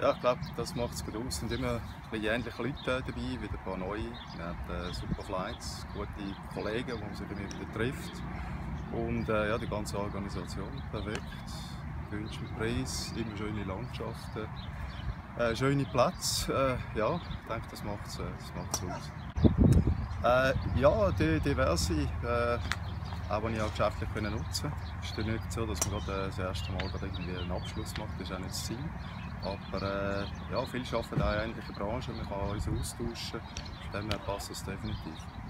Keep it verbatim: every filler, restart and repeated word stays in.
Ja, ich glaube, das macht es gut aus. Es sind immer ein bisschen ähnliche Leute dabei, wieder ein paar neue. Wir haben äh, super Flights, gute Kollegen, die man sich immer wieder trifft. Und äh, ja, die ganze Organisation perfekt. Günstig Preis, immer schöne Landschaften, äh, schöne Plätze. Äh, ja, ich denke, das macht es äh, das macht's aus. Äh, ja, die, diverse, äh, auch die ich auch geschäftlich können nutzen konnte. Es ist ja nicht so, dass man gerade, äh, das erste Mal gerade irgendwie einen Abschluss macht, das ist auch nicht das Ziel. Aber äh, ja, viele arbeiten auch in ähnlichen Branchen, man kann uns austauschen, von dem her passt das definitiv.